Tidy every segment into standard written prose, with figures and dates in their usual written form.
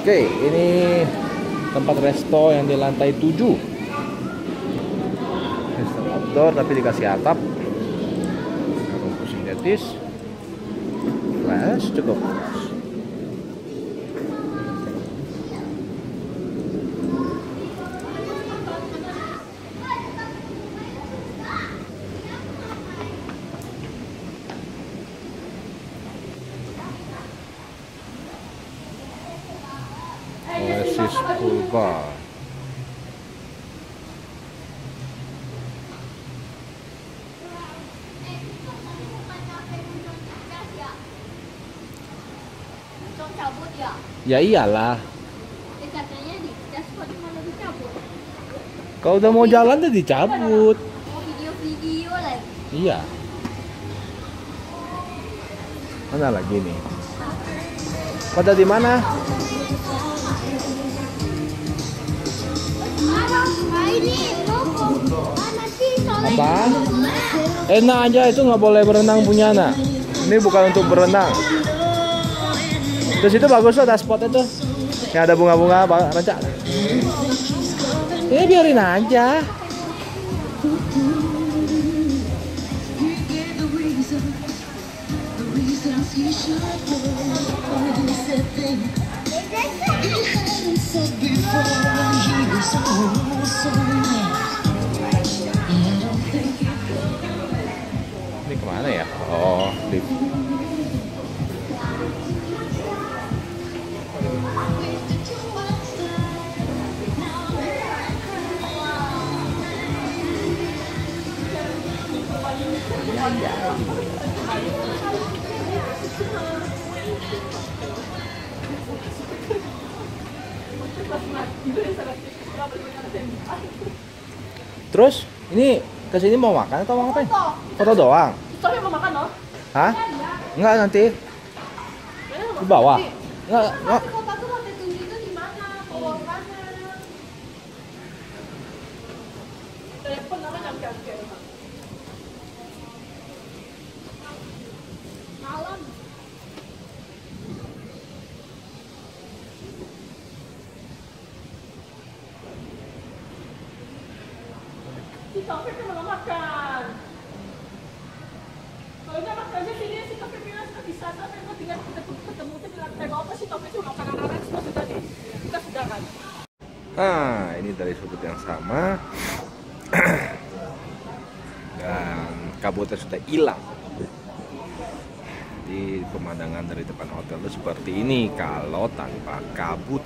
Oke, ini tempat resto yang di lantai 7. Resto outdoor tapi dikasih atap. Rumput sintetis. Flash cukup. Oasis Pool Bar. Ya iyalah. Katanya dicas kok malah dicabut. Kalau udah mau jalan tuh dicabut. Mau video-video lagi. Iya. Mana lagi nih? Pada di mana? Apa? Enak aja, itu nggak boleh berenang punya anak. Ini bukan untuk berenang. Terus itu bagus loh, ada spot itu yang ada bunga-bunga rancak. Ini biarin aja. Ini kemana ya? Oh, di Terus ini kesini mau makan atau mau ngapain? Foto doang. Soalnya mau makan loh. Hah? Enggak, nanti di bawah. Enggak. Kota tuh lantai 7 itu di mana? Bawah mana? Telepon apa jam-jam. Malam. Si Taufik malah makan. Kalau dia makannya sini, si Taufik bilang sudah bisa, tapi kita tinggal ketemu di lantai bawah, si Taufik itu makan anak-anak semua sudah nih. Kita sudah kan. Nah, ini dari sudut yang sama. Dan kabutnya sudah hilang. Di pemandangan dari depan hotel itu seperti ini kalau tanpa kabut.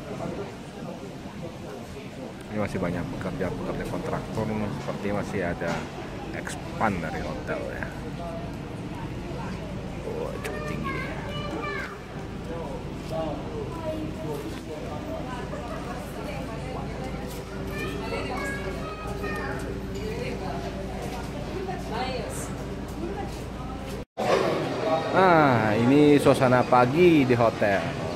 Ini masih banyak pekerja kontraktor, seperti masih ada expand dari hotel ya. Oh, cukup tinggi. Nah, ini suasana pagi di hotel.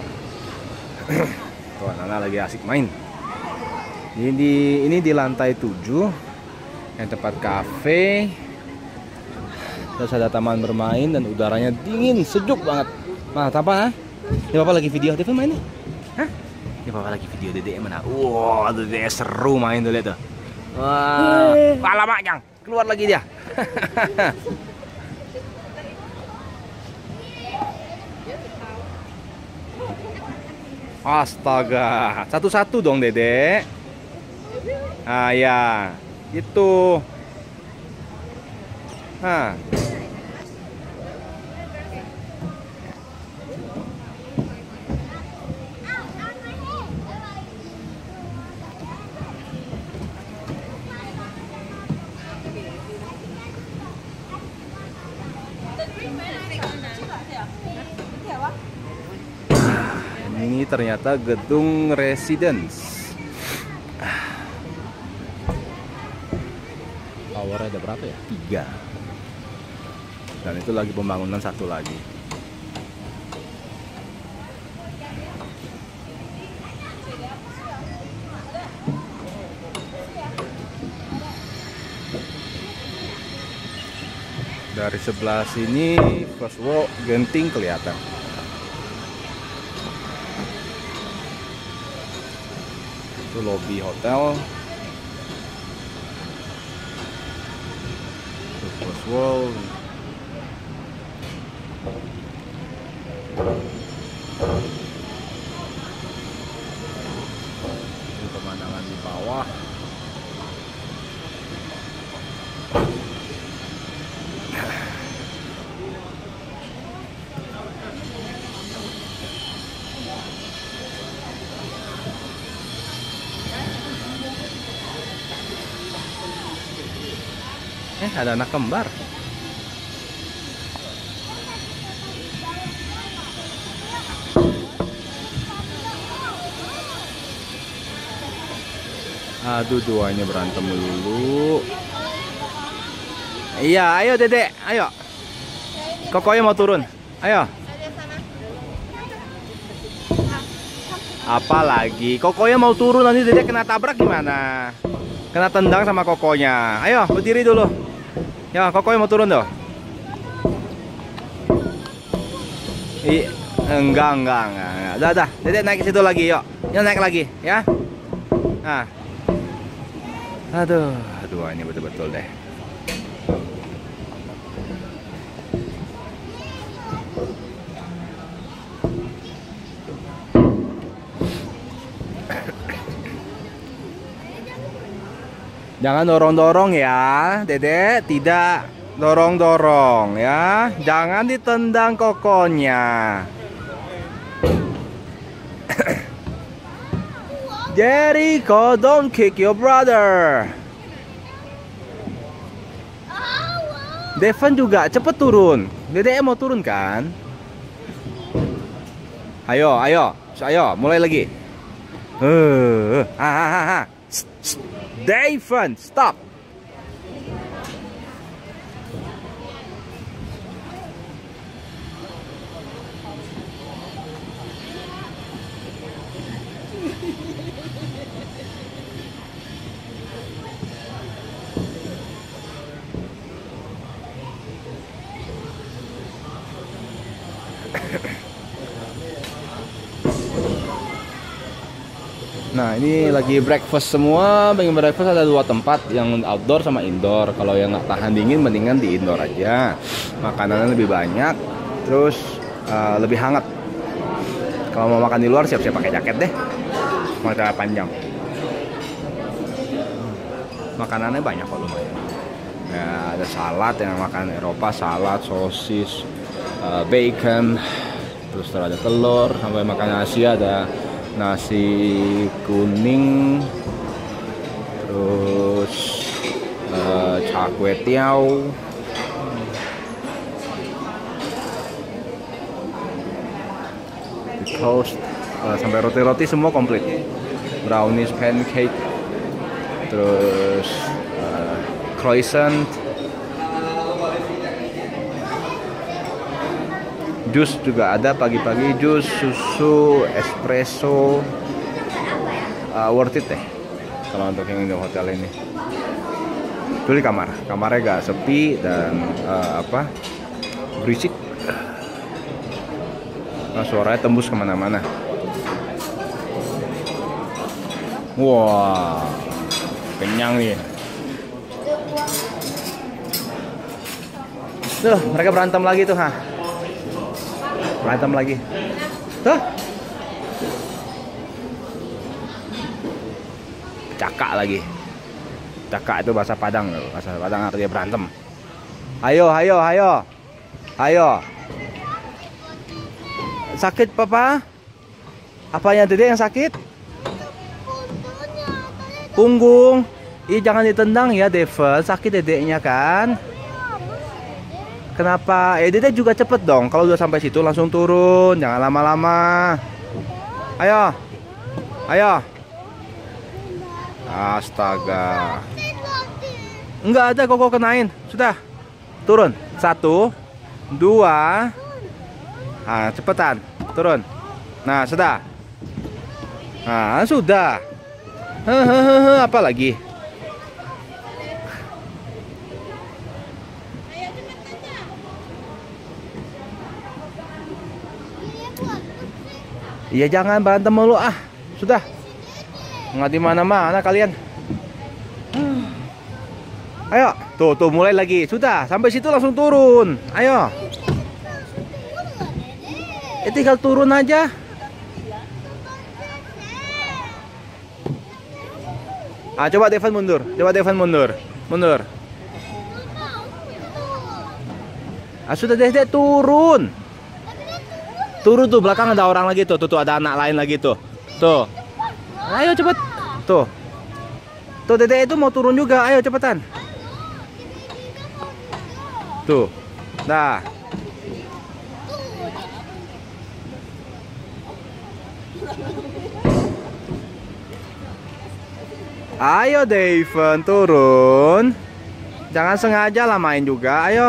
Tuh, anak-anak lagi asik main. Ini di lantai 7 yang tempat kafe. Terus ada taman bermain dan udaranya dingin, sejuk banget. Nah, apa? Ini Papa lagi video, Dede main nih. Hah? Ini Papa lagi video Dede mana? Wah, Dede seru main tuh, lihat tuh. Wah, alamak, Jang. Keluar lagi dia. Astaga, satu-satu dong, Dede. Ah ya, itu. Nah. Ini ternyata gedung residence. Towernya ada berapa ya? 3. Dan itu lagi pembangunan satu lagi. Dari sebelah sini first walk Genting kelihatan. Itu lobby hotel. Itu First World. Itu pemandangan di bawah. Ada anak kembar. Aduh, duanya berantem dulu. Iya, ayo Dedek, ayo. Kokonya mau turun. Ayo. Apa lagi? Kokonya mau turun, nanti Dedek kena tabrak gimana? Kena tendang sama kokonya. Ayo, berdiri dulu. Ya, kokonya mau turun tuh. Enggak. Udah. Dedek naik ke situ lagi, yuk. Yuk naik lagi, ya. Nah. Aduh, ini betul-betul deh. Jangan dorong-dorong ya, Dedek. Tidak dorong-dorong ya. Jangan ditendang kokonya. Jericho, don't kick your brother. Devon juga cepet turun. Dedek mau turun kan? Ayo, mulai lagi. Devon, stop. Nah, ini lagi breakfast semua. Pengen breakfast ada 2 tempat, yang outdoor sama indoor. Kalau yang nggak tahan dingin, mendingan di indoor aja. Makanannya lebih banyak, terus lebih hangat. Kalau mau makan di luar, siap-siap pakai jaket deh. Mata panjang. Makanannya banyak kok, lumayan. Ya, ada salad yang makan Eropa, salad, sosis, bacon, terus ada telur. Sampai makan Asia ada nasi kuning, terus char kway teow, toast, sampai roti-roti semua komplit, brownies, pancake, terus croissant, jus juga ada pagi-pagi, jus, susu, espresso. Worth it deh kalau untuk yang di hotel ini. Itu di kamarnya gak sepi dan berisik. Suaranya tembus kemana-mana. Wah, kenyang nih. Tuh, mereka berantem lagi tuh, berantem lagi. Tuh. Cakak lagi. Cakak itu bahasa Padang. Bahasa Padang artinya berantem. Ayo. Sakit papa? Apanya Dede yang sakit? Punggung. Ih, jangan ditendang ya, Devil. Sakit dedeknya kan? Kenapa? Dede juga cepet dong. Kalau udah sampai situ langsung turun, jangan lama-lama. Ayo. Astaga. Enggak ada kok kenain. Sudah. Turun. 1, 2. Cepetan. Turun. Nah, sudah. Sudah. Apa lagi? Iya, jangan berantem mulu. Sudah. Nggak di mana-mana kalian. Ayo, tuh mulai lagi. Sudah, sampai situ langsung turun. Ayo. Tinggal turun aja. Coba Devon mundur. Mundur. Sudah Dek turun. Turun tuh, belakang ada orang lagi tuh. Tuh ada anak lain lagi tuh. Tuh. Ayo cepet. Tuh. Tuh Dede itu mau turun juga. Ayo cepetan. Tuh. Nah. Ayo Devon turun. Jangan sengaja lah main juga. Ayo.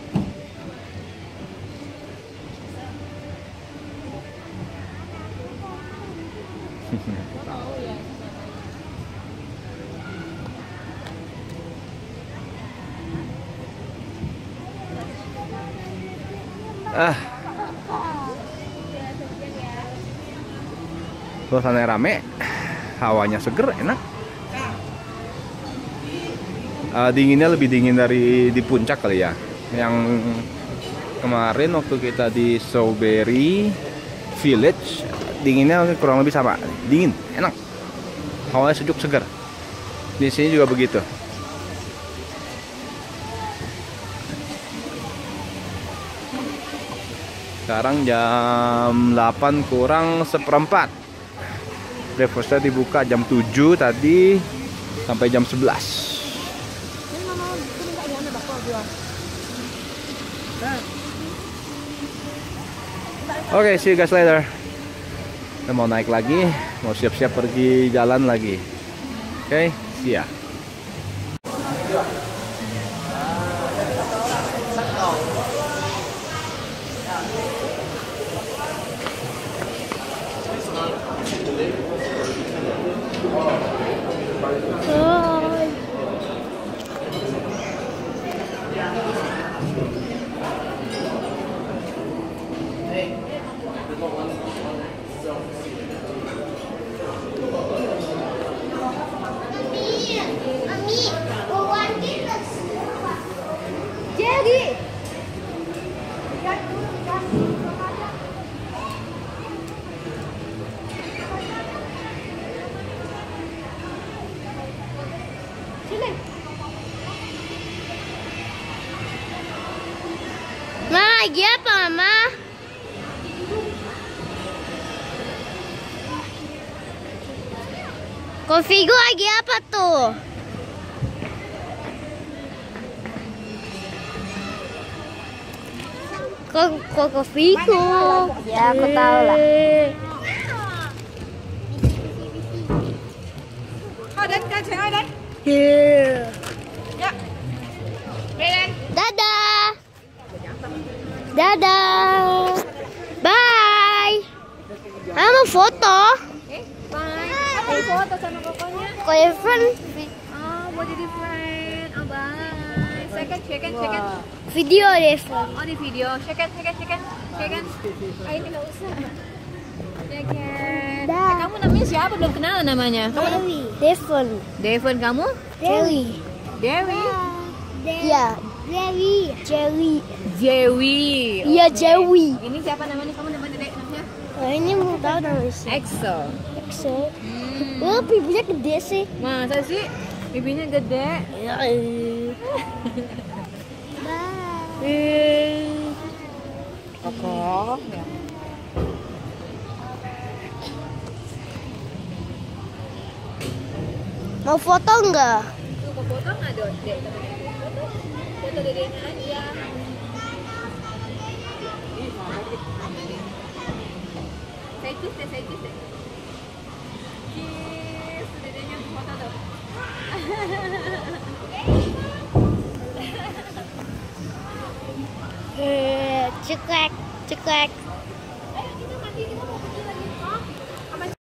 Suasana rame, hawanya seger, enak. Dinginnya lebih dingin dari di puncak kali ya. Yang kemarin waktu kita di Strawberry Village, dinginnya kurang lebih sama. Dingin, enak. Hawanya sejuk, seger. Di sini juga begitu. Sekarang jam 8 kurang seperempat. Breakfastnya dibuka jam 7 tadi sampai jam 11. Oke, see you guys later. Kita mau naik lagi, mau siap-siap pergi jalan lagi. Oke, see ya. Lagi apa, Mama? Kofigo lagi apa tuh? Kofigo. Ya, aku tahu lah. Dadah. Dadah. Bye. Mau foto? Bye. Aku foto sama kokonya. Kayak friend. Oh, mau jadi friend. Oh, bye. Second. Video deh, friend. Oh, di video. Second. Ayo tidak usah. Second. Dah. Kamu namanya siapa? Belum kenal namanya. Dewi. Devon. Devon, kamu? Dewi. Dewi. Iya. Dewi. Jerry. Jewi. Iya, Jewi. Ini siapa namanya? Kamu namanya Dedek namanya? Nah, ini mau tahu namanya sih. EXO. EXO. Oh, pipinya gede sih. Masa sih? Pipinya gede. Ya. Kokoh. Ya. Mau foto enggak? Tuh, mau foto nggak, Dek? Foto dedeknya aja. Saya cheese deh. Cheese, dedeknya foto tuh. Ceklek.